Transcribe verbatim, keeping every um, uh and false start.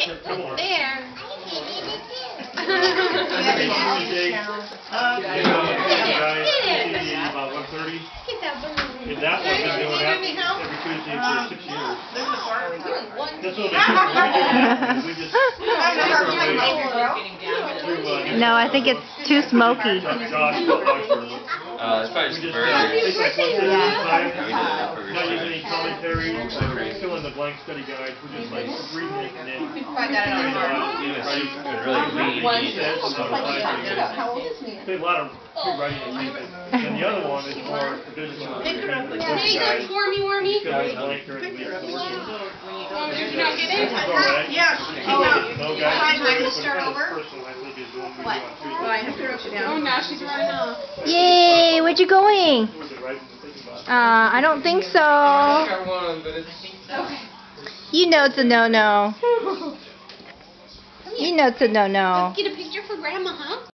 Come on. There. About one thirty. And that one's been doing that every Tuesday for six years. That's what we just. No, I think it's too smoky. Uh, it's probably just burger. Not using any commentary, fill in the blank study guides. We're just like reading it and then. I got it on hard. Really lean. There's a lot of good writing and things. And the other one is more traditional. There you go, Wormy Wormy. Fill in the blank during the week. Did you not get it? Yeah. No guys. I can start over. What? Oh, I have to write it down. Oh, now she's running off. Yay! Where'd you going? Uh, I don't think so. You know it's a no-no. You know it's a no-no. Let's get a picture for Grandma, huh?